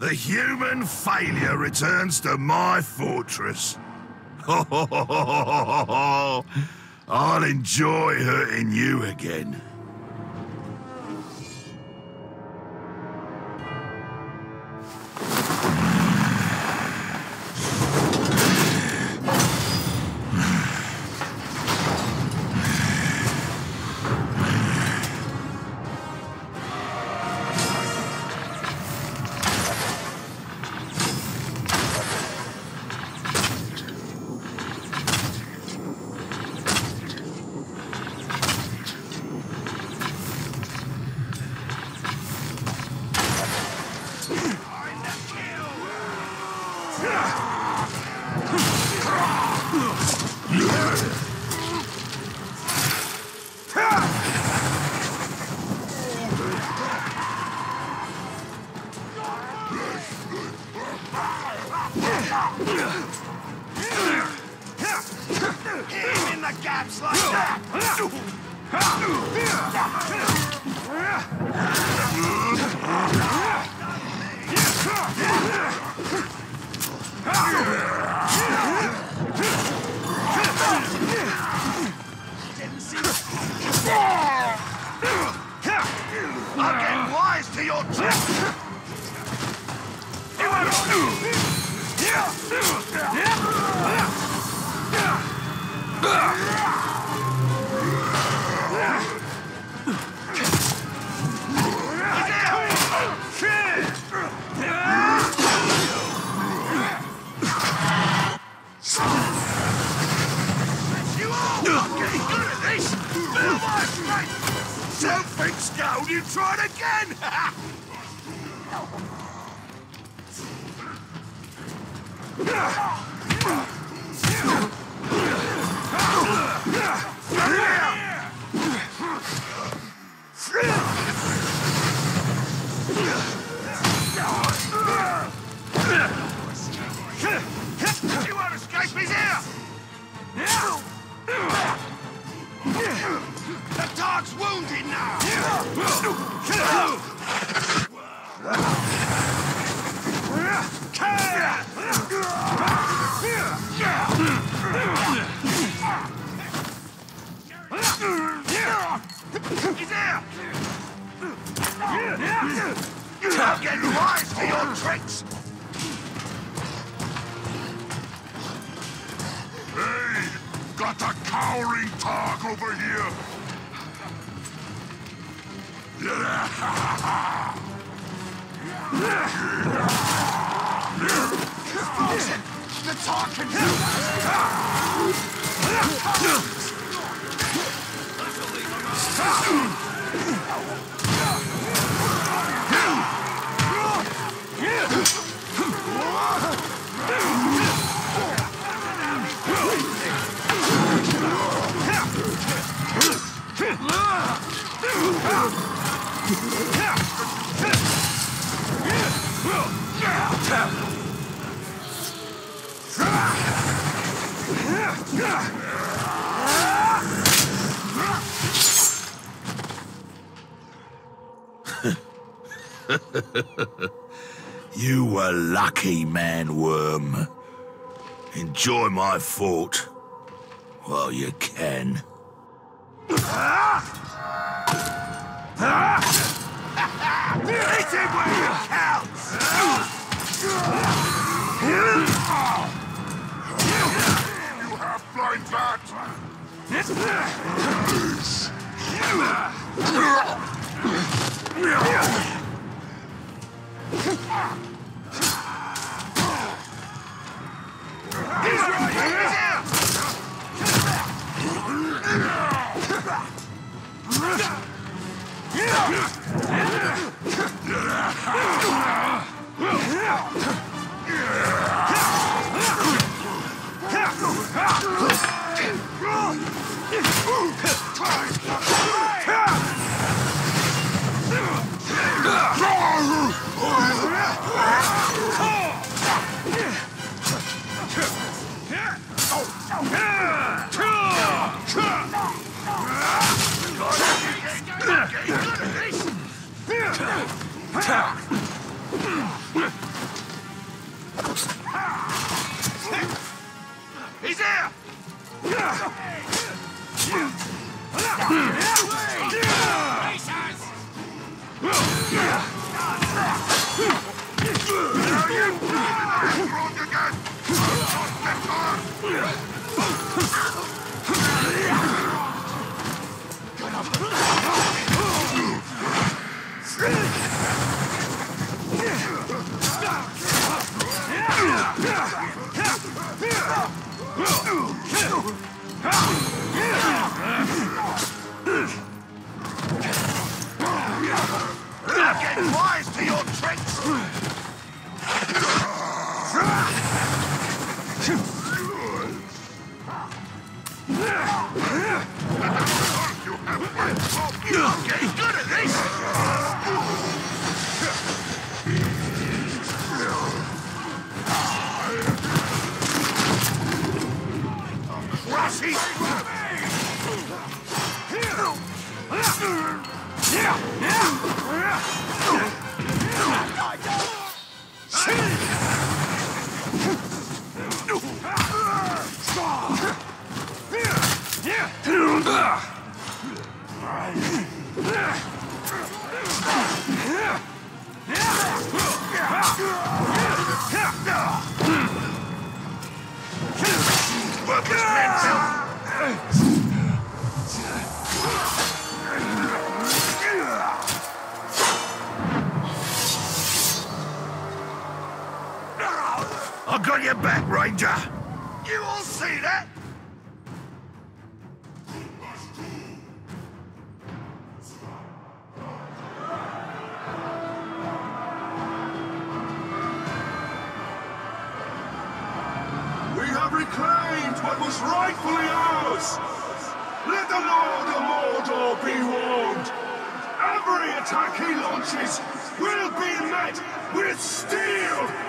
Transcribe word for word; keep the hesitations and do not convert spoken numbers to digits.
The human failure returns to my fortress. I'll enjoy hurting you again. In the gaps like that! I'm getting wise to your tricks! Don't scout, you tried again! You won't escape, he's here! The dog's wounded now! He's here! You're getting wise to your tricks! Hey! Got a cowering Tark over here! The Tark can do that! You were lucky, man-worm. Enjoy my fort while you can. Eat it where it counts! You have blind bat! He's right here! Not getting wise to your tricks! You're getting good at this! Crush it! Workers mental! I got your back, Ranger! You all see that? We have reclaimed what was rightfully ours! Let the Lord of Mordor be warned! Every attack he launches will be met with steel